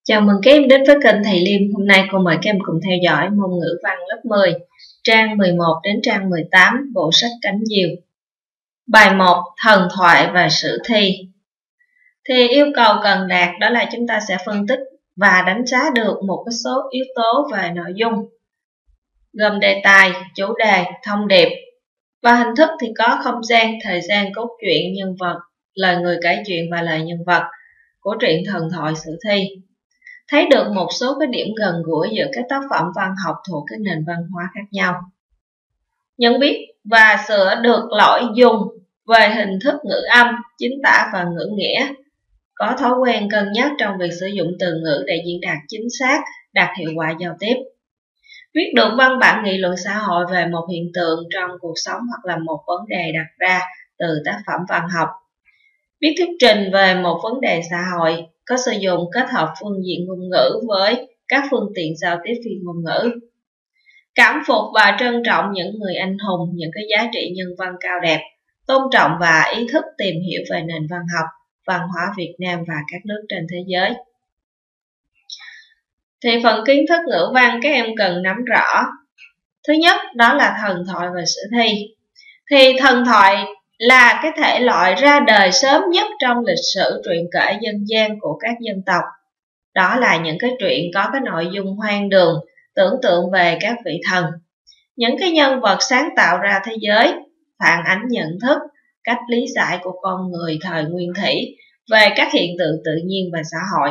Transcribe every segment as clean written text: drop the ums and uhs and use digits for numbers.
Chào mừng các em đến với kênh Thầy Liêm. Hôm nay cô mời các em cùng theo dõi môn ngữ văn lớp 10, trang 11 đến trang 18, bộ sách Cánh Diều. Bài 1. Thần thoại và sử thi. Thì yêu cầu cần đạt đó là chúng ta sẽ phân tích và đánh giá được một số yếu tố về nội dung, gồm đề tài, chủ đề, thông điệp. Và hình thức thì có không gian, thời gian, cốt truyện, nhân vật, lời người kể chuyện và lời nhân vật của truyện thần thoại sử thi. Thấy được một số cái điểm gần gũi giữa các tác phẩm văn học thuộc các nền văn hóa khác nhau. Nhận biết và sửa được lỗi dùng về hình thức ngữ âm, chính tả và ngữ nghĩa. Có thói quen cân nhắc trong việc sử dụng từ ngữ để diễn đạt chính xác, đạt hiệu quả giao tiếp. Viết được văn bản nghị luận xã hội về một hiện tượng trong cuộc sống hoặc là một vấn đề đặt ra từ tác phẩm văn học. Viết thuyết trình về một vấn đề xã hội, có sử dụng kết hợp phương diện ngôn ngữ với các phương tiện giao tiếp phi ngôn ngữ. Cảm phục và trân trọng những người anh hùng, những cái giá trị nhân văn cao đẹp, tôn trọng và ý thức tìm hiểu về nền văn học, văn hóa Việt Nam và các nước trên thế giới. Thì phần kiến thức ngữ văn các em cần nắm rõ. Thứ nhất đó là thần thoại và sử thi. Thì thần thoại là cái thể loại ra đời sớm nhất trong lịch sử truyện kể dân gian của các dân tộc. Đó là những cái truyện có cái nội dung hoang đường, tưởng tượng về các vị thần, những cái nhân vật sáng tạo ra thế giới, phản ánh nhận thức, cách lý giải của con người thời nguyên thủy về các hiện tượng tự nhiên và xã hội.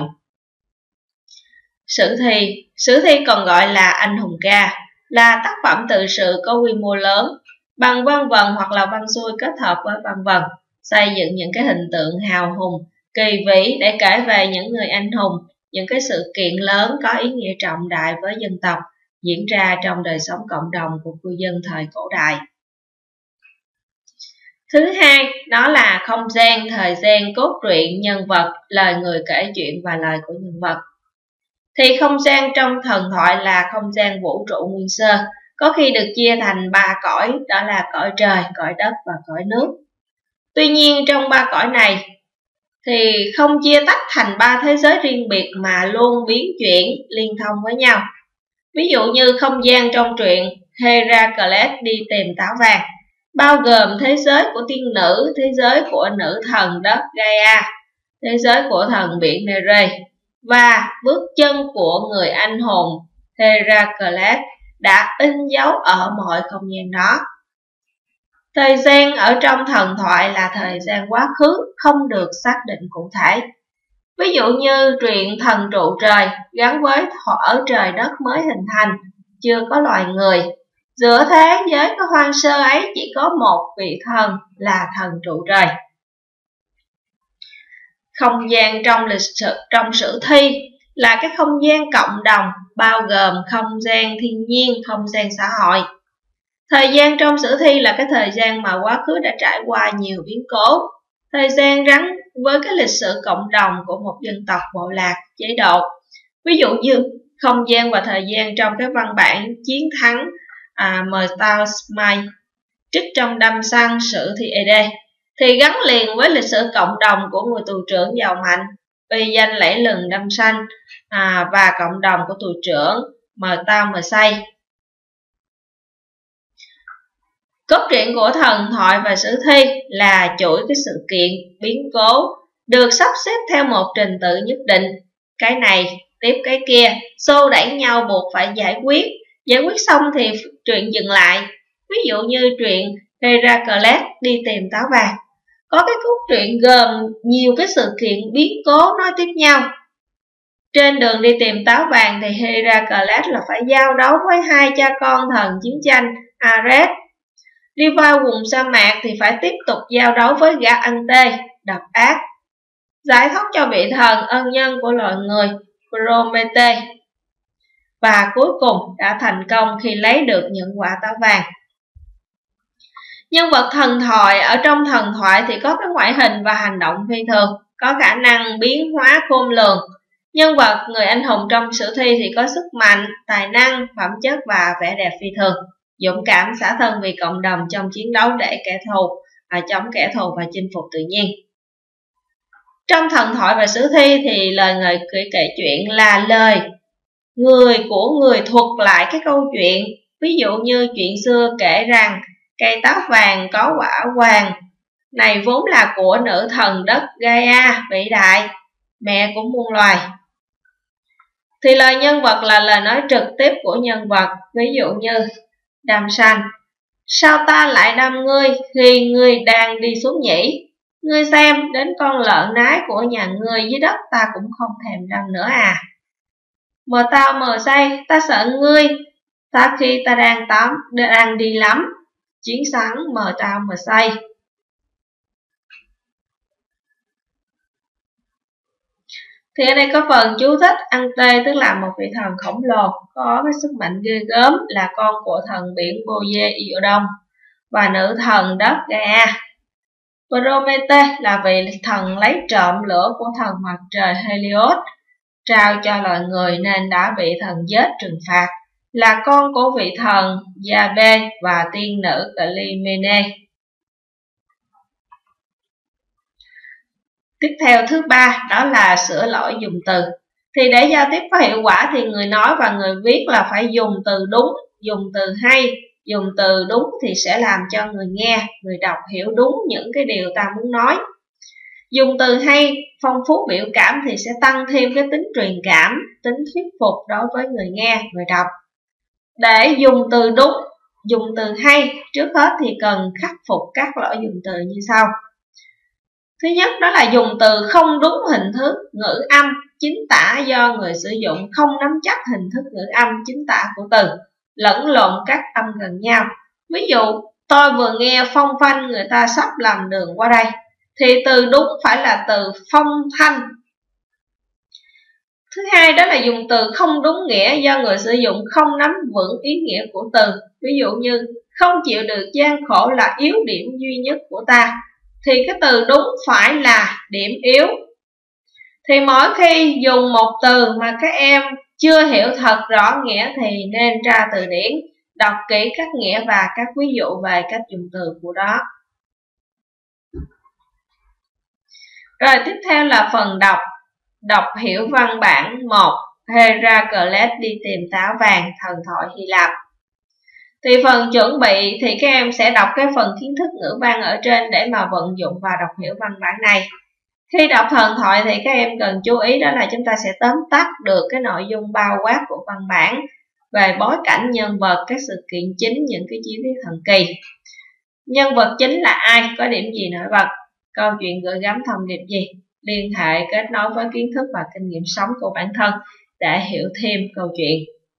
Sử thi còn gọi là anh hùng ca, là tác phẩm tự sự có quy mô lớn, bằng văn vần hoặc là văn xuôi kết hợp với văn vần, xây dựng những cái hình tượng hào hùng, kỳ vĩ để kể về những người anh hùng, những cái sự kiện lớn có ý nghĩa trọng đại với dân tộc diễn ra trong đời sống cộng đồng của cư dân thời cổ đại. Thứ hai, đó là không gian, thời gian, cốt truyện, nhân vật, lời người kể chuyện và lời của nhân vật. Thì không gian trong thần thoại là không gian vũ trụ nguyên sơ, có khi được chia thành 3 cõi, đó là cõi trời, cõi đất và cõi nước. Tuy nhiên trong 3 cõi này thì không chia tách thành 3 thế giới riêng biệt mà luôn biến chuyển liên thông với nhau. Ví dụ như không gian trong truyện Heracles đi tìm táo vàng, bao gồm thế giới của tiên nữ, thế giới của nữ thần đất Gaia, thế giới của thần biển Nere, và bước chân của người anh hùng Heracles đã in dấu ở mọi không gian đó. Thời gian ở trong thần thoại là thời gian quá khứ, không được xác định cụ thể. Ví dụ như truyện Thần trụ trời gắn với thuở trời đất mới hình thành, chưa có loài người. Giữa thế giới có hoang sơ ấy chỉ có một vị thần là thần trụ trời. Không gian trong sử thi là cái không gian cộng đồng, bao gồm không gian thiên nhiên, không gian xã hội. Thời gian trong sử thi là cái thời gian mà quá khứ đã trải qua nhiều biến cố. Thời gian gắn với cái lịch sử cộng đồng của một dân tộc, bộ lạc, chế độ. Ví dụ như không gian và thời gian trong cái văn bản chiến thắng Metausmai trích trong Đâm Săn sử thi Ede thì gắn liền với lịch sử cộng đồng của người tù trưởng giàu mạnh, uy danh lẫy lừng Đâm Săn và cộng đồng của tù trưởng Metausmai. Cốt truyện của thần thoại và sử thi là chuỗi cái sự kiện, biến cố được sắp xếp theo một trình tự nhất định. Cái này tiếp cái kia, xô đẩy nhau buộc phải giải quyết xong thì truyện dừng lại. Ví dụ như truyện Heracles đi tìm táo vàng, có cái cốt truyện gồm nhiều cái sự kiện biến cố nối tiếp nhau. Trên đường đi tìm táo vàng thì Heracles là phải giao đấu với hai cha con thần chiến tranh Ares. Đi vào vùng sa mạc thì phải tiếp tục giao đấu với gã ăn tê, độc ác. Giải thoát cho vị thần ân nhân của loài người, Prometheus. Và cuối cùng đã thành công khi lấy được những quả táo vàng. Nhân vật thần thoại ở trong thần thoại thì có cái ngoại hình và hành động phi thường, có khả năng biến hóa khôn lường. Nhân vật người anh hùng trong sử thi thì có sức mạnh, tài năng, phẩm chất và vẻ đẹp phi thường. Dũng cảm xả thân vì cộng đồng trong chiến đấu để chống kẻ thù và chinh phục tự nhiên. Trong thần thoại và sử thi thì lời người kể chuyện là lời người của người thuật lại cái câu chuyện. Ví dụ như chuyện xưa kể rằng cây táo vàng có quả vàng này vốn là của nữ thần đất Gaia vĩ đại, mẹ của muôn loài. Thì lời nhân vật là lời nói trực tiếp của nhân vật. Ví dụ như đam sanh: sao ta lại đâm ngươi khi ngươi đang đi xuống nhỉ? Ngươi xem, đến con lợn nái của nhà ngươi dưới đất ta cũng không thèm đâm nữa à. Mờ tao mờ say, ta sợ ngươi, ta khi ta đang đi lắm, chiến sáng mờ tao mờ say. Thì ở đây có phần chú thích. Ante tức là một vị thần khổng lồ có cái sức mạnh ghê gớm, là con của thần biển Poseidon và nữ thần đất Gaia. Promete là vị thần lấy trộm lửa của thần mặt trời Helios, trao cho loài người nên đã bị thần giết trừng phạt, là con của vị thần Jabe và tiên nữ Clymene. Tiếp theo thứ ba đó là sửa lỗi dùng từ. Thì để giao tiếp có hiệu quả thì người nói và người viết là phải dùng từ đúng, dùng từ hay. Dùng từ đúng thì sẽ làm cho người nghe, người đọc hiểu đúng những cái điều ta muốn nói. Dùng từ hay, phong phú biểu cảm thì sẽ tăng thêm cái tính truyền cảm, tính thuyết phục đối với người nghe, người đọc. Để dùng từ đúng, dùng từ hay, trước hết thì cần khắc phục các lỗi dùng từ như sau. Thứ nhất đó là dùng từ không đúng hình thức ngữ âm chính tả do người sử dụng không nắm chắc hình thức ngữ âm chính tả của từ, lẫn lộn các âm gần nhau. Ví dụ, tôi vừa nghe phong phanh người ta sắp làm đường qua đây, thì từ đúng phải là từ phong thanh. Thứ hai đó là dùng từ không đúng nghĩa do người sử dụng không nắm vững ý nghĩa của từ. Ví dụ như không chịu được gian khổ là yếu điểm duy nhất của ta, thì cái từ đúng phải là điểm yếu. Thì mỗi khi dùng một từ mà các em chưa hiểu thật rõ nghĩa thì nên tra từ điển, đọc kỹ các nghĩa và các ví dụ về cách dùng từ của đó. Rồi tiếp theo là phần đọc. Đọc hiểu văn bản 1. Heracles đi tìm táo vàng, thần thoại Hy Lạp. Thì phần chuẩn bị thì các em sẽ đọc cái phần kiến thức ngữ văn ở trên để mà vận dụng và đọc hiểu văn bản này. Khi đọc thần thoại thì các em cần chú ý đó là chúng ta sẽ tóm tắt được cái nội dung bao quát của văn bản về bối cảnh, nhân vật, các sự kiện chính, những cái chi tiết thần kỳ. Nhân vật chính là ai, có điểm gì nổi bật, câu chuyện gửi gắm thông điệp gì, liên hệ kết nối với kiến thức và kinh nghiệm sống của bản thân để hiểu thêm câu chuyện.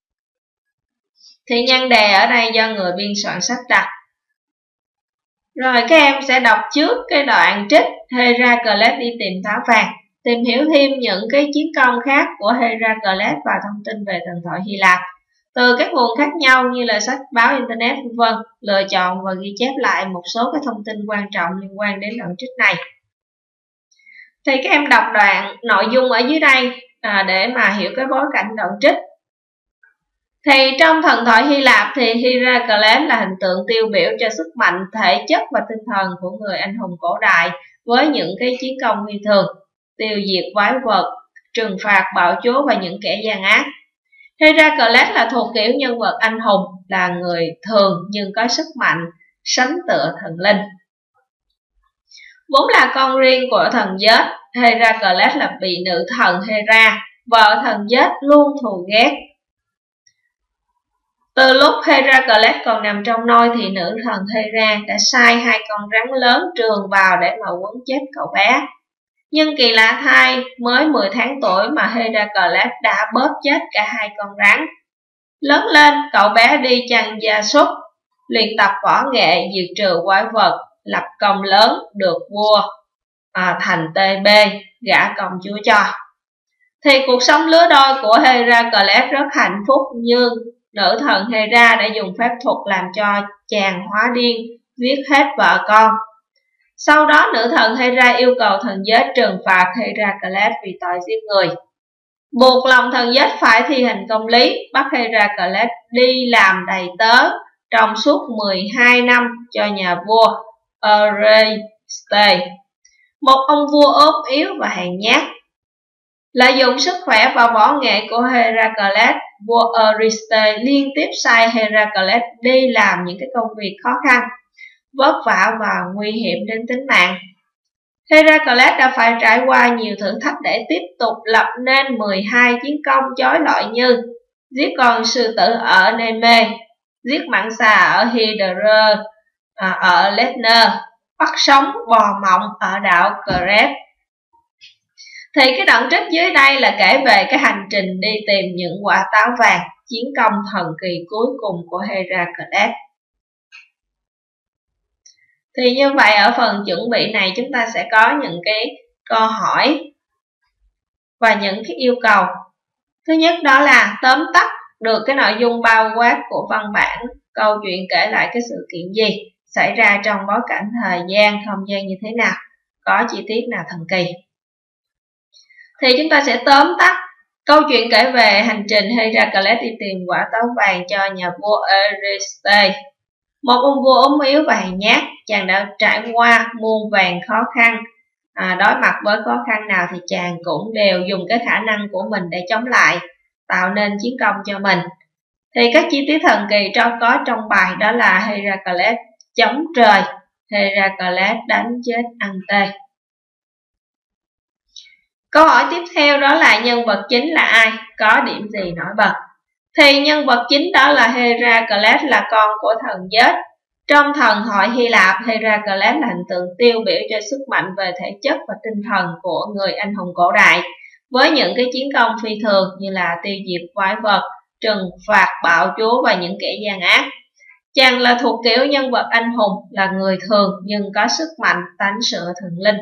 Thì nhân đề ở đây do người biên soạn sắp đặt. Rồi các em sẽ đọc trước cái đoạn trích Heracles đi tìm táo vàng, tìm hiểu thêm những cái chiến công khác của Heracles và thông tin về thần thoại Hy Lạp từ các nguồn khác nhau như là sách báo, internet, v.v. Lựa chọn và ghi chép lại một số cái thông tin quan trọng liên quan đến đoạn trích này. Thì các em đọc đoạn nội dung ở dưới đây để mà hiểu cái bối cảnh đoạn trích. Thì trong thần thoại Hy Lạp thì Heracles là hình tượng tiêu biểu cho sức mạnh thể chất và tinh thần của người anh hùng cổ đại với những cái chiến công phi thường, tiêu diệt quái vật, trừng phạt bạo chúa và những kẻ gian ác. Heracles là thuộc kiểu nhân vật anh hùng, là người thường nhưng có sức mạnh, sánh tựa thần linh. Vốn là con riêng của thần Zeus, Heracles là bị nữ thần Hera, vợ thần Zeus luôn thù ghét. Từ lúc Heracles còn nằm trong nôi thì nữ thần Hera đã sai hai con rắn lớn trường vào để mà quấn chết cậu bé. Nhưng kỳ lạ thay, mới 10 tháng tuổi mà Heracles đã bóp chết cả hai con rắn. Lớn lên, cậu bé đi chăn gia súc, luyện tập võ nghệ diệt trừ quái vật, lập công lớn, được vua thành TB, gả công chúa cho. Thì cuộc sống lứa đôi của Heracles rất hạnh phúc, nhưng nữ thần Hera đã dùng phép thuật làm cho chàng hóa điên, giết hết vợ con. Sau đó nữ thần Hera yêu cầu thần Zeus trừng phạt Heracles vì tội giết người. Buộc lòng thần Zeus phải thi hành công lý, bắt Heracles đi làm đầy tớ trong suốt 12 năm cho nhà vua Eurystheus. một ông vua ốm yếu và hèn nhát. Lợi dụng sức khỏe và võ nghệ của Heracles, vua Eurystheus liên tiếp sai Heracles đi làm những cái công việc khó khăn, vất vả và nguy hiểm đến tính mạng. Heracles đã phải trải qua nhiều thử thách để tiếp tục lập nên 12 chiến công chói lọi như giết con sư tử ở Neme, giết mãng xà ở Hyder ở Lesnar, bắt sống bò mộng ở đảo Crete. Thì cái đoạn trích dưới đây là kể về cái hành trình đi tìm những quả táo vàng, chiến công thần kỳ cuối cùng của Heracles. Thì như vậy ở phần chuẩn bị này chúng ta sẽ có những cái câu hỏi và những cái yêu cầu. Thứ nhất đó là tóm tắt được cái nội dung bao quát của văn bản, câu chuyện kể lại cái sự kiện gì xảy ra trong bối cảnh thời gian, không gian như thế nào, có chi tiết nào thần kỳ. Thì chúng ta sẽ tóm tắt câu chuyện kể về hành trình Heracles đi tìm quả táo vàng cho nhà vua Eurystheus. Một ông vua ốm yếu và hèn nhát, chàng đã trải qua muôn vàn khó khăn. Đối mặt với khó khăn nào thì chàng cũng đều dùng cái khả năng của mình để chống lại, tạo nên chiến công cho mình. Thì các chi tiết thần kỳ có trong bài đó là Heracles chống trời, Heracles đánh chết Ante. Câu hỏi tiếp theo đó là nhân vật chính là ai, có điểm gì nổi bật. Thì nhân vật chính đó là Heracles, là con của thần Zeus. Trong thần thoại Hy Lạp, Heracles là hình tượng tiêu biểu cho sức mạnh về thể chất và tinh thần của người anh hùng cổ đại, với những cái chiến công phi thường như là tiêu diệt quái vật, trừng phạt bạo chúa và những kẻ gian ác. Chàng là thuộc kiểu nhân vật anh hùng, là người thường nhưng có sức mạnh tánh sửa thần linh.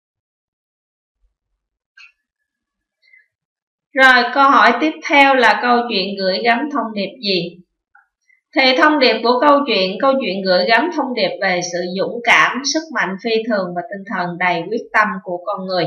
Rồi câu hỏi tiếp theo là câu chuyện gửi gắm thông điệp gì? Thì thông điệp của câu chuyện gửi gắm thông điệp về sự dũng cảm, sức mạnh phi thường và tinh thần đầy quyết tâm của con người.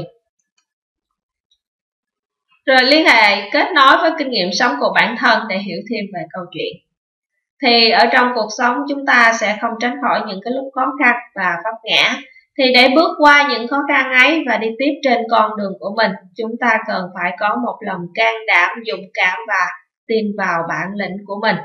Rồi liên hệ kết nối với kinh nghiệm sống của bản thân để hiểu thêm về câu chuyện. Thì ở trong cuộc sống chúng ta sẽ không tránh khỏi những cái lúc khó khăn và vấp ngã. Thì để bước qua những khó khăn ấy và đi tiếp trên con đường của mình, chúng ta cần phải có một lòng can đảm, dũng cảm và tin vào bản lĩnh của mình.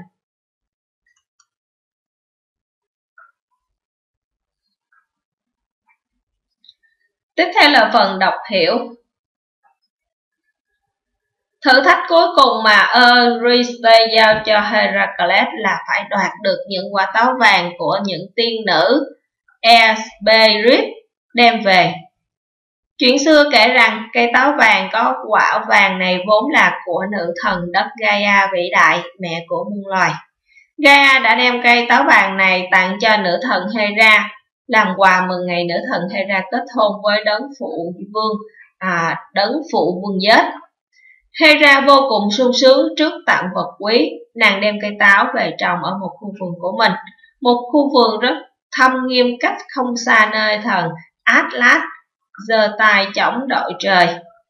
Tiếp theo là phần đọc hiểu. Thử thách cuối cùng mà Eurystheus giao cho Heracles là phải đoạt được những quả táo vàng của những tiên nữ Hesperid đem về. Chuyện xưa kể rằng cây táo vàng có quả vàng này vốn là của nữ thần đất Gaia vĩ đại, mẹ của muôn loài. Gaia đã đem cây táo vàng này tặng cho nữ thần Hera, làm quà mừng ngày nữ thần Hera kết hôn với đấng phụ vương Zeus. Hera vô cùng sung sướng trước tặng vật quý, nàng đem cây táo về trồng ở một khu vườn của mình, một khu vườn rất thâm nghiêm cách không xa nơi thần Atlas giơ tay chống đội trời.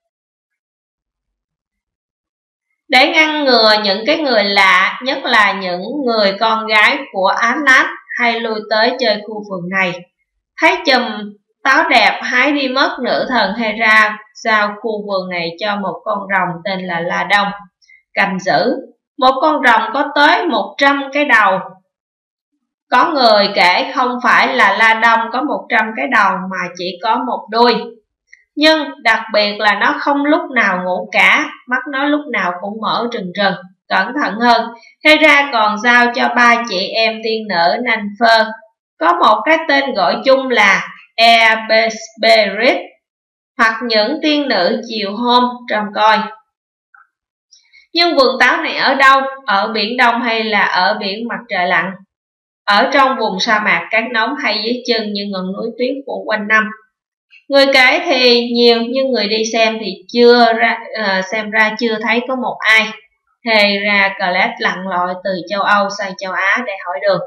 Để ngăn ngừa những cái người lạ, nhất là những người con gái của Atlas hay lui tới chơi khu vườn này, thấy chùm táo đẹp hái đi mất, nữ thần Hera giao khu vườn này cho một con rồng tên là La Đông canh giữ. Một con rồng có tới 100 cái đầu. Có người kể không phải là La Đông có 100 cái đầu mà chỉ có một đuôi. Nhưng đặc biệt là nó không lúc nào ngủ cả, mắt nó lúc nào cũng mở trừng trừng. Cẩn thận hơn, Hera còn giao cho 3 chị em tiên nữ Nympher có một cái tên gọi chung là Hesperid, hoặc những tiên nữ chiều hôm trông coi. Nhưng vườn táo này ở đâu? Ở Biển Đông hay là ở biển mặt trời lặn? Ở trong vùng sa mạc cát nóng hay dưới chân những ngọn núi tuyết phủ quanh năm? Người kể thì nhiều nhưng người đi xem thì xem ra chưa thấy có một ai. Heracles lặn lội từ châu Âu sang châu Á để hỏi đường.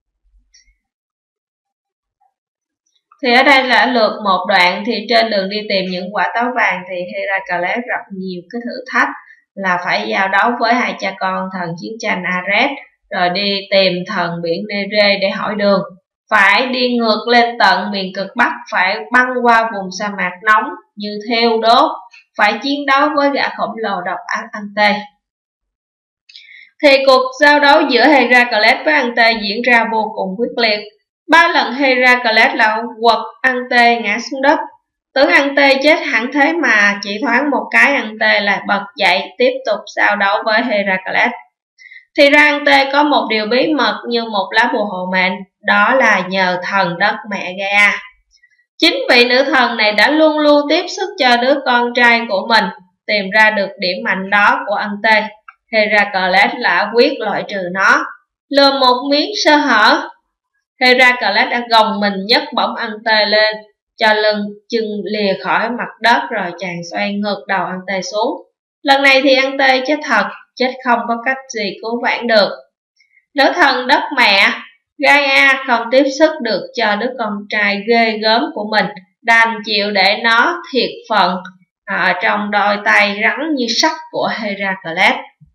Thì ở đây là lượt một đoạn, thì trên đường đi tìm những quả táo vàng thì Heracles gặp nhiều cái thử thách, là phải giao đấu với hai cha con thần chiến tranh Ares, rồi đi tìm thần biển Nere để hỏi đường. phải đi ngược lên tận miền cực Bắc, phải băng qua vùng sa mạc nóng như thiêu đốt, phải chiến đấu với gã khổng lồ độc ác Ante. Thì cuộc giao đấu giữa Heracles với Ante diễn ra vô cùng quyết liệt. 3 lần Heracles là quật Ante ngã xuống đất. Tưởng Ante chết hẳn thế mà chỉ thoáng một cái Ante lại bật dậy tiếp tục giao đấu với Heracles. Thì ra Ante có một điều bí mật như một lá bùa hộ mệnh, đó là nhờ thần đất mẹ Gaia. Chính vị nữ thần này đã luôn luôn tiếp sức cho đứa con trai của mình tìm ra được điểm mạnh đó của Ante. Heracles đã quyết loại trừ nó, lừa một miếng sơ hở. Heracles đã gồng mình nhấc bổng Ante lên, cho lưng chân lìa khỏi mặt đất rồi chàng xoay ngược đầu Ante xuống. Lần này thì Ante chết thật, chết không có cách gì cứu vãn được. Nữ thần đất mẹ Gaia không tiếp sức được cho đứa con trai ghê gớm của mình, đành chịu để nó thiệt phận trong đôi tay rắn như sắt của Heracles.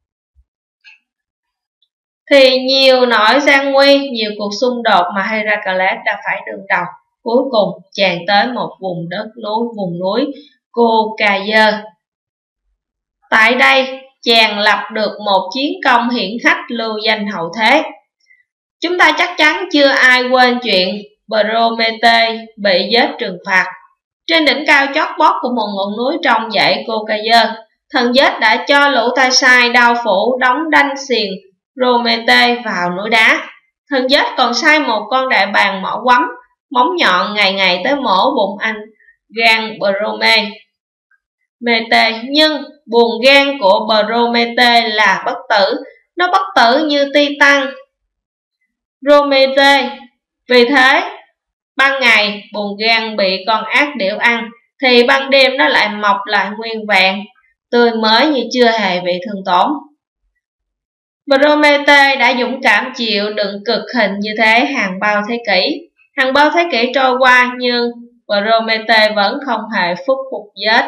Thì nhiều nỗi gian nguy, nhiều cuộc xung đột mà Heracles đã phải đương đầu. Cuối cùng chàng tới một vùng núi Caucasus. Tại đây chàng lập được một chiến công hiển hách lưu danh hậu thế. Chúng ta chắc chắn chưa ai quên chuyện Promethea bị giết trừng phạt. Trên đỉnh cao chót vót của một ngọn núi trong dãy Caucasus, thần giết đã cho lũ tay sai đao phủ đóng đanh xiềng Promethea vào núi đá. Thần giết còn sai một con đại bàng mỏ quắm, móng nhọn ngày ngày tới mổ bụng anh gan Promethea. Nhưng buồn gan của Promethea là bất tử, nó bất tử như Titan Promethea. Vì thế, ban ngày buồn gan bị con ác điểu ăn, thì ban đêm nó lại mọc lại nguyên vẹn, tươi mới như chưa hề bị thương tổn. Promethea đã dũng cảm chịu đựng cực hình như thế hàng bao thế kỷ. Hàng bao thế kỷ trôi qua nhưng Promethea vẫn không hề phúc phục chết.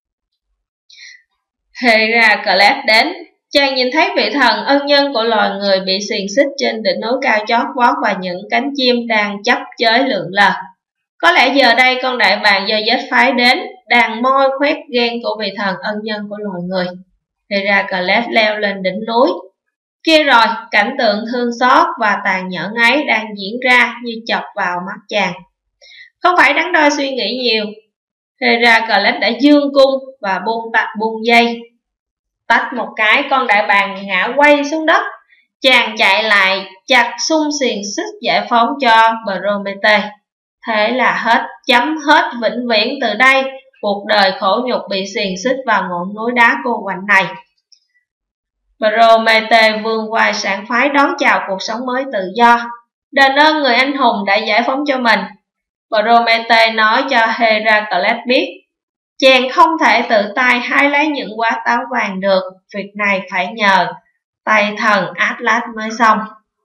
Heracles đến, chàng nhìn thấy vị thần ân nhân của loài người bị xiềng xích trên đỉnh núi cao chót vót và những cánh chim đang chấp chới lượn lờ. Có lẽ giờ đây con đại bàng do giết phái đến, đang moi khoét ghen của vị thần ân nhân của loài người. Heracles leo lên đỉnh núi. Kia rồi, cảnh tượng thương xót và tàn nhẫn ấy đang diễn ra như chọc vào mắt chàng. Không phải đắn đo suy nghĩ nhiều, Heracles đã dương cung và buông dây. Tách một cái, con đại bàng ngã quay xuống đất. Chàng chạy lại chặt xung xiềng xích giải phóng cho Promethea. Thế là chấm hết vĩnh viễn từ đây cuộc đời khổ nhục bị xiềng xích vào ngọn núi đá cô quạnh này. Promethea vươn vai sảng khoái đón chào cuộc sống mới tự do, đền ơn người anh hùng đã giải phóng cho mình. Promethea nói cho Heracles biết, chàng không thể tự tay hái lấy những quả táo vàng được, việc này phải nhờ tay thần Atlas mới xong.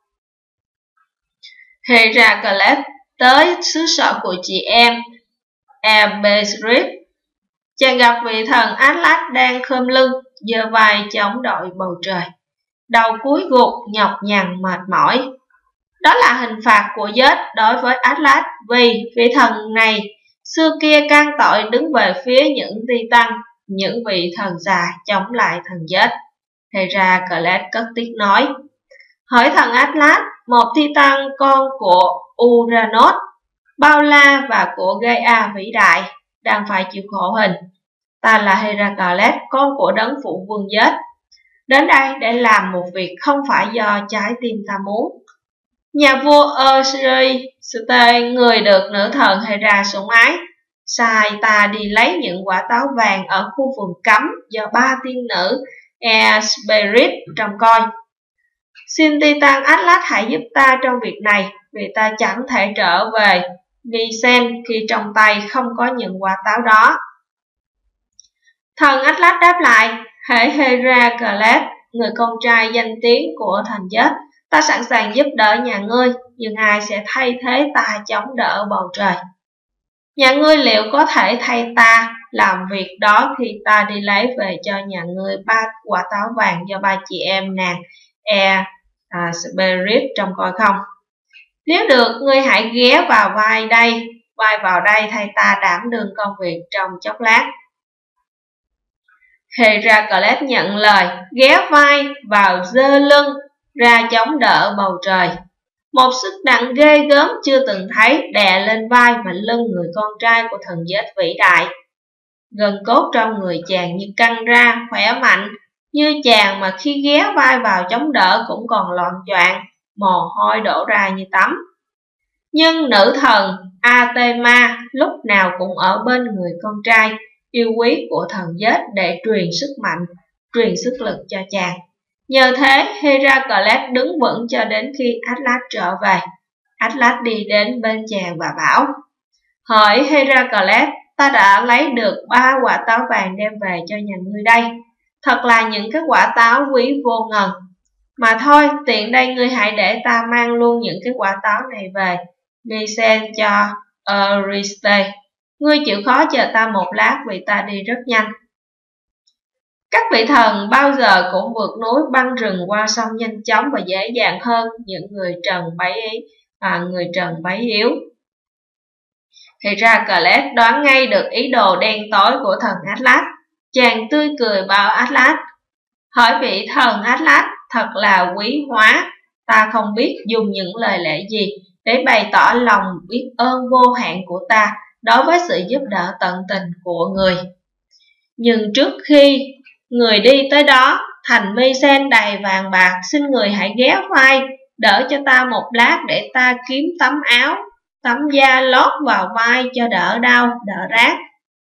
Heracles tới xứ sở của chị em Eberis. Chàng gặp vị thần Atlas đang khom lưng, giơ vai chống đội bầu trời, đầu cúi gục nhọc nhằn mệt mỏi. Đó là hình phạt của Zeus đối với Atlas, vì vị thần này xưa kia can tội đứng về phía những Titan, những vị thần già chống lại thần Zeus. Heracles cất tiếng nói, hỡi thần Atlas, một Titan con của Uranus, bao la và của Gaia vĩ đại, đang phải chịu khổ hình. Ta là Heracles, con của đấng phụ vương Zeus, đến đây để làm một việc không phải do trái tim ta muốn. Nhà vua Eurystheus, người được nữ thần Hera sủng ái, sai ta đi lấy những quả táo vàng ở khu vườn cấm do 3 tiên nữ Hesperid trông coi. Xin Titan Atlas hãy giúp ta trong việc này, vì ta chẳng thể trở về Mycen khi trong tay không có những quả táo đó. Thần Atlas đáp lại, hỡi Heracles, người con trai danh tiếng của thần Zeus, ta sẵn sàng giúp đỡ nhà ngươi, nhưng ai sẽ thay thế ta chống đỡ bầu trời? Nhà ngươi liệu có thể thay ta làm việc đó khi ta đi lấy về cho nhà ngươi 3 quả táo vàng do 3 chị em nàng Hesperid trông coi không? Nếu được, ngươi hãy ghé vào vai vào đây thay ta đảm đương công việc trong chốc lát. Heracles nhận lời, ghé vai vào giơ lưng ra chống đỡ bầu trời. Một sức nặng ghê gớm chưa từng thấy đè lên vai và lưng người con trai của thần giết vĩ đại. Gân cốt trong người chàng như căng ra, khỏe mạnh, như chàng mà khi ghé vai vào chống đỡ cũng còn loạn choạng, mồ hôi đổ ra như tắm. Nhưng nữ thần Athena lúc nào cũng ở bên người con trai yêu quý của thần giết để truyền sức mạnh, truyền sức lực cho chàng. Nhờ thế, Heracles đứng vững cho đến khi Atlas trở về. Atlas đi đến bên chàng và bảo: Hỡi Heracles, ta đã lấy được 3 quả táo vàng đem về cho nhà ngươi đây. Thật là những cái quả táo quý vô ngần. Mà thôi, tiện đây ngươi hãy để ta mang luôn những cái quả táo này về Mycen cho Eurystheus. Ngươi chịu khó chờ ta một lát vì ta đi rất nhanh. Các vị thần bao giờ cũng vượt núi băng rừng qua sông nhanh chóng và dễ dàng hơn những người trần bấy yếu. Heracles đoán ngay được ý đồ đen tối của thần Atlas. Chàng tươi cười bảo Atlas: Hỡi vị thần Atlas, thật là quý hóa. Ta không biết dùng những lời lẽ gì để bày tỏ lòng biết ơn vô hạn của ta đối với sự giúp đỡ tận tình của người. Nhưng trước khi người đi tới đó, thành Mycen đầy vàng bạc, xin người hãy ghé vai, đỡ cho ta một lát để ta kiếm tấm áo, tấm da lót vào vai cho đỡ đau, đỡ rát.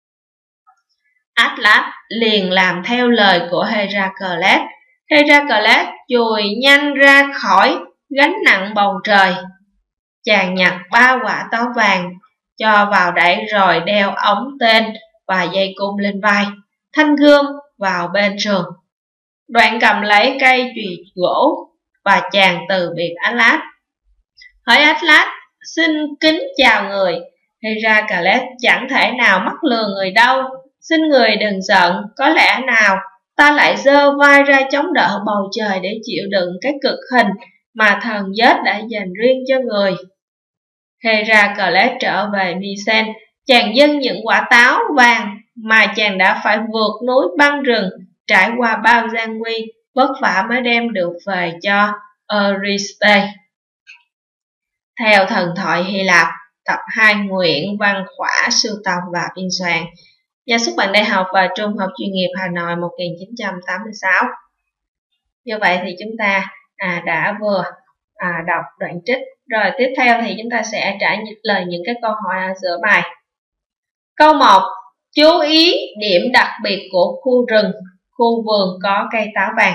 Atlas liền làm theo lời của Heracles. Heracles chùi nhanh ra khỏi gánh nặng bầu trời. Chàng nhặt 3 quả táo vàng, cho vào đẩy rồi đeo ống tên và dây cung lên vai, thanh gươm vào bên sườn. Đoạn cầm lấy cây chùy gỗ và chàng từ biệt Atlas. Hỡi Atlas, xin kính chào người. Heracles chẳng thể nào mắc lừa người đâu. Xin người đừng giận, có lẽ nào ta lại giơ vai ra chống đỡ bầu trời để chịu đựng cái cực hình mà thần giết đã dành riêng cho người. Heracles trở về Mycen, chàng dâng những quả táo vàng mà chàng đã phải vượt núi băng rừng, trải qua bao gian nguy, vất vả mới đem được về cho Eurystheus. Theo thần thoại Hy Lạp, tập 2 Nguyễn Văn Khỏa sưu tầm và biên soạn. Nhà xuất bản Đại học và Trung học chuyên nghiệp Hà Nội 1986. Như vậy thì chúng ta đã vừa đọc đoạn trích. Rồi tiếp theo thì chúng ta sẽ trả lời những cái câu hỏi ở giữa bài. Câu 1. Chú ý điểm đặc biệt của khu rừng, khu vườn có cây táo vàng.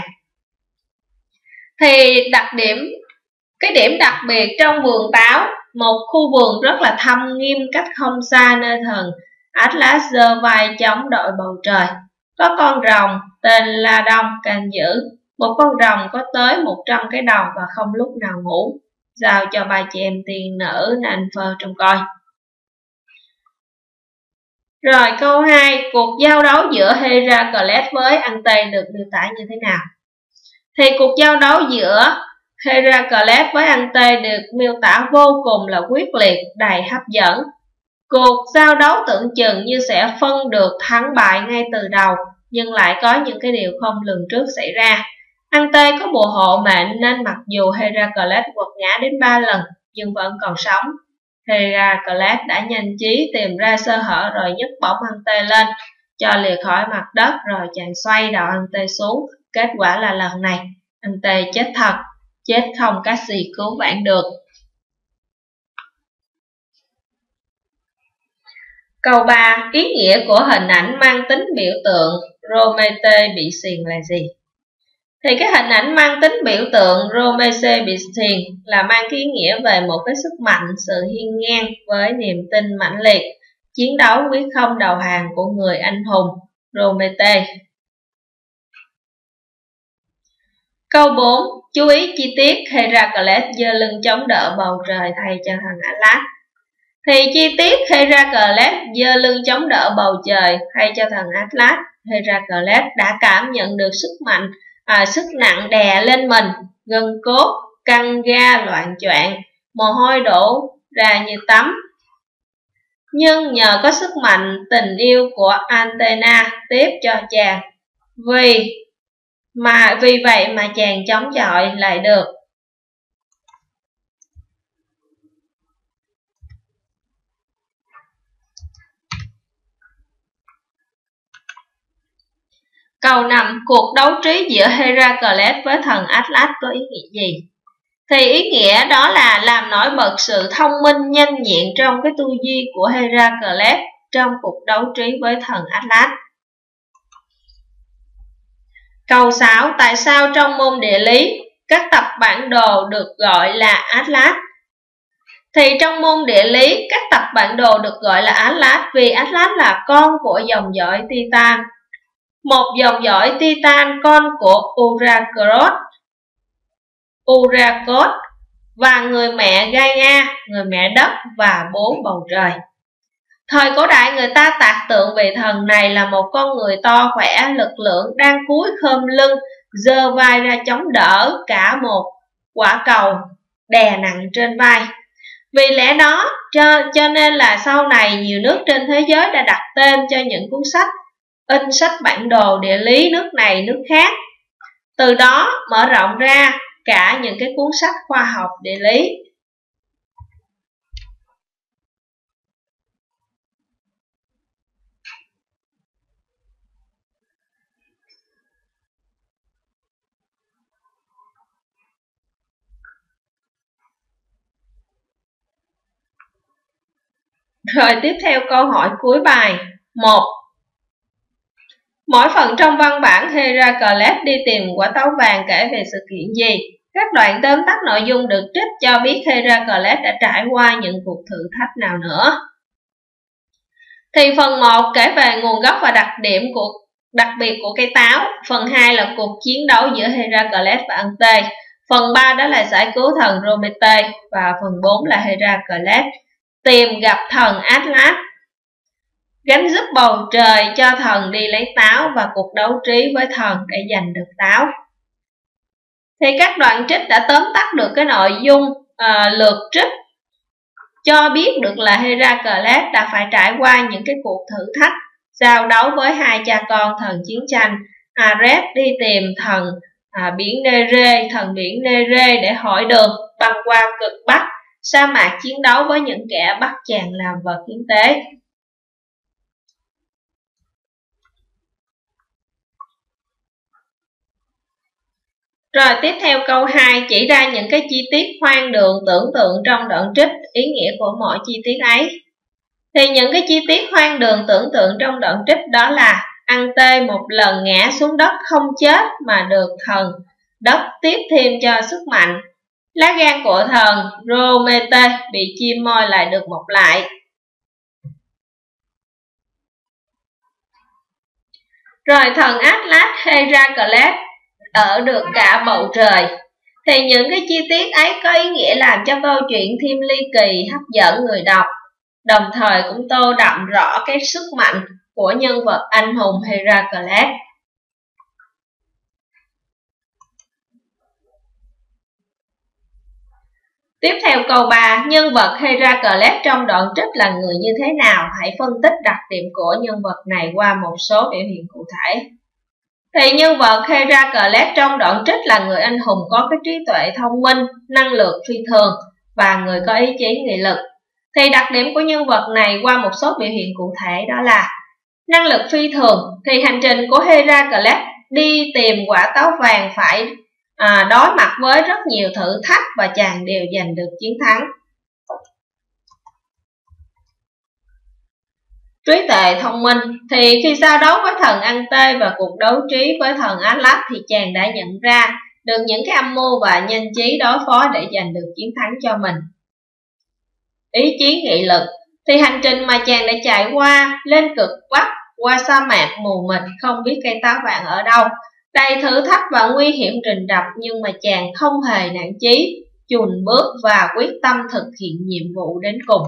Thì cái điểm đặc biệt trong vườn táo, một khu vườn rất là thâm nghiêm cách không xa nơi thần Atlas giơ vai chống đội bầu trời. Có con rồng tên là Đông canh giữ. Một con rồng có tới 100 cái đầu và không lúc nào ngủ. Giao cho 3 chị em tiên nữ nên phơ trông coi. Rồi câu 2. Cuộc giao đấu giữa Heracles với Ante được miêu tả như thế nào? Thì cuộc giao đấu giữa Heracles với Ante được miêu tả vô cùng là quyết liệt, đầy hấp dẫn. Cuộc giao đấu tưởng chừng như sẽ phân được thắng bại ngay từ đầu, nhưng lại có những cái điều không lường trước xảy ra. Ante có bùa hộ mệnh nên mặc dù Heracles quật ngã đến 3 lần nhưng vẫn còn sống. Heracles đã nhanh trí tìm ra sơ hở rồi nhấc bổng Ante lên, cho lìa khỏi mặt đất rồi chàng xoay đầu Ante xuống. Kết quả là lần này Ante chết thật, chết không cách gì cứu vãn được. Câu 3. Ý nghĩa của hình ảnh mang tính biểu tượng Promethea bị xiềng là gì? Thì cái hình ảnh mang tính biểu tượng Promethea bị xiềng là mang cái ý nghĩa về một cái sức mạnh, sự hiên ngang với niềm tin mãnh liệt, chiến đấu quyết không đầu hàng của người anh hùng Promethea. Câu 4. Chú ý chi tiết Heracles giơ lưng chống đỡ bầu trời thay cho thần Atlas. Thì chi tiết Heracles giơ lưng chống đỡ bầu trời thay cho thần Atlas. Heracles đã cảm nhận được sức nặng đè lên mình, gân cốt, căng ga loạn choạng, mồ hôi đổ ra như tắm. Nhưng nhờ có sức mạnh tình yêu của Athena tiếp cho chàng, vì vậy mà chàng chống chọi lại được. Câu 5. Cuộc đấu trí giữa Heracles với thần Atlas có ý nghĩa gì? Thì ý nghĩa đó là làm nổi bật sự thông minh nhanh nhẹn trong cái tư duy của Heracles trong cuộc đấu trí với thần Atlas. Câu 6. Tại sao trong môn địa lý các tập bản đồ được gọi là Atlas? Thì trong môn địa lý các tập bản đồ được gọi là Atlas vì Atlas là con của dòng dõi Titan. Một dòng dõi Titan con của Urarchos và người mẹ Gaia, người mẹ đất và bố bầu trời. Thời cổ đại người ta tạc tượng vị thần này là một con người to khỏe, lực lượng, đang cúi khom lưng, giơ vai ra chống đỡ cả một quả cầu đè nặng trên vai. Vì lẽ đó cho nên là sau này nhiều nước trên thế giới đã đặt tên cho những cuốn sách in sách bản đồ địa lý nước này nước khác. Từ đó mở rộng ra cả những cái cuốn sách khoa học địa lý. Rồi tiếp theo câu hỏi cuối bài. 1. Mỗi phần trong văn bản Heracles đi tìm quả táo vàng kể về sự kiện gì? Các đoạn tóm tắt nội dung được trích cho biết Heracles đã trải qua những cuộc thử thách nào nữa. Thì phần 1 kể về nguồn gốc và đặc biệt của cây táo. Phần 2 là cuộc chiến đấu giữa Heracles và Ante. Phần 3 đó là giải cứu thần Prometheus. Và phần 4 là Heracles tìm gặp thần Atlas, gánh giúp bầu trời cho thần đi lấy táo và cuộc đấu trí với thần để giành được táo. Thì các đoạn trích đã tóm tắt được cái nội dung lược trích cho biết được là Heracles đã phải trải qua những cái cuộc thử thách giao đấu với hai cha con thần chiến tranh Ares đi tìm thần biển Nere, thần biển Nere để hỏi đường băng qua cực Bắc sa mạc chiến đấu với những kẻ bắt chàng làm vật hiến tế. Rồi tiếp theo câu 2 chỉ ra những cái chi tiết hoang đường tưởng tượng trong đoạn trích, ý nghĩa của mỗi chi tiết ấy. Thì những cái chi tiết hoang đường tưởng tượng trong đoạn trích đó là Ante một lần ngã xuống đất không chết mà được thần đất tiếp thêm cho sức mạnh. Lá gan của thần Prometheus bị chim moi lại được mọc lại. Rồi thần Atlas Heracles ở được cả bầu trời. Thì những cái chi tiết ấy có ý nghĩa làm cho câu chuyện thêm ly kỳ, hấp dẫn người đọc, đồng thời cũng tô đậm rõ cái sức mạnh của nhân vật anh hùng Heracles. Tiếp theo câu 3, nhân vật Heracles trong đoạn trích là người như thế nào? Hãy phân tích đặc điểm của nhân vật này qua một số biểu hiện cụ thể. Thì nhân vật Heracles trong đoạn trích là người anh hùng có cái trí tuệ thông minh, năng lực phi thường và người có ý chí nghị lực. Thì đặc điểm của nhân vật này qua một số biểu hiện cụ thể đó là năng lực phi thường. Thì hành trình của Heracles đi tìm quả táo vàng phải đối mặt với rất nhiều thử thách và chàng đều giành được chiến thắng. Trí tuệ thông minh. Thì khi giao đấu với thần Ante và cuộc đấu trí với thần Atlas thì chàng đã nhận ra được những cái âm mưu và nhanh trí đối phó để giành được chiến thắng cho mình. Ý chí nghị lực. Thì hành trình mà chàng đã trải qua lên cực Bắc, qua sa mạc mù mịt không biết cây táo vàng ở đâu, đầy thử thách và nguy hiểm rình rập, nhưng mà chàng không hề nản chí, chùn bước và quyết tâm thực hiện nhiệm vụ đến cùng.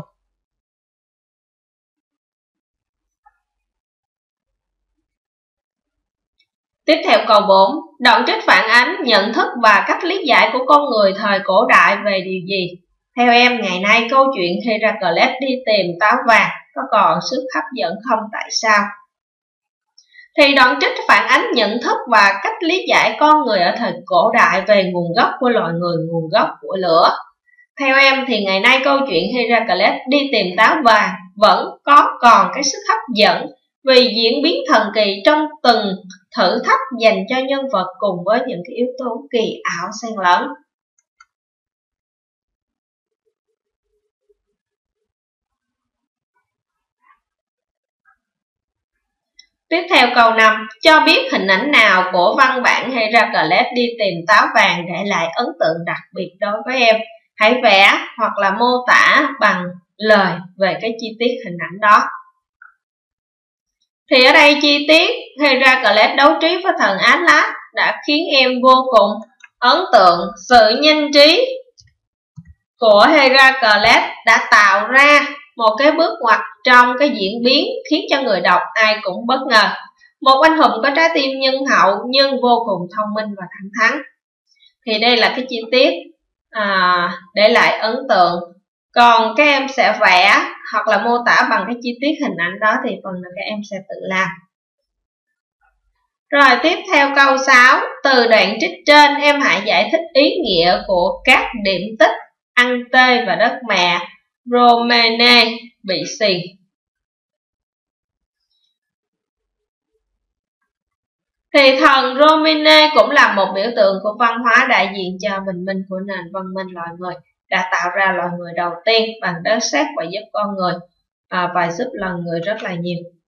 Tiếp theo câu 4, đoạn trích phản ánh nhận thức và cách lý giải của con người thời cổ đại về điều gì? Theo em, ngày nay câu chuyện Heracles đi tìm táo vàng có còn sức hấp dẫn không? Tại sao? Thì đoạn trích phản ánh nhận thức và cách lý giải con người ở thời cổ đại về nguồn gốc của loài người, nguồn gốc của lửa. Theo em thì ngày nay câu chuyện Heracles đi tìm táo vàng vẫn có còn cái sức hấp dẫn vì diễn biến thần kỳ trong từng thử thách dành cho nhân vật cùng với những cái yếu tố kỳ ảo xen lẫn. Tiếp theo câu 5, cho biết hình ảnh nào của văn bản Heracles đi tìm táo vàng để lại ấn tượng đặc biệt đối với em. Hãy vẽ hoặc là mô tả bằng lời về cái chi tiết hình ảnh đó. Thì ở đây chi tiết Heracles đấu trí với thần Atlas đã khiến em vô cùng ấn tượng. Sự nhanh trí của Heracles đã tạo ra một cái bước ngoặt trong cái diễn biến khiến cho người đọc ai cũng bất ngờ. Một anh hùng có trái tim nhân hậu nhưng vô cùng thông minh và thẳng thắn. Thì đây là cái chi tiết để lại ấn tượng. Còn các em sẽ vẽ hoặc là mô tả bằng cái chi tiết hình ảnh đó thì phần là các em sẽ tự làm. Rồi tiếp theo câu 6, từ đoạn trích trên em hãy giải thích ý nghĩa của các điểm tích Ante và đất mẹ Romene bị xì. Thì thần Romene cũng là một biểu tượng của văn hóa đại diện cho bình minh của nền văn minh loài người, đã tạo ra loài người đầu tiên bằng đất sét và giúp con người và giúp loài người rất là nhiều.